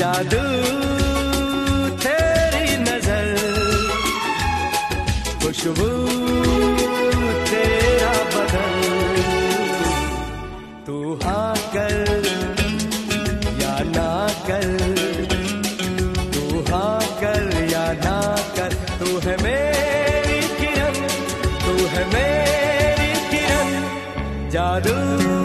जादू तेरी नजर, खुशबू तेरा बदन, तू हाँ कर या ना कर, तू हाँ कर या ना कर, तू है मेरी किरण, तू है मेरी किरण, जादू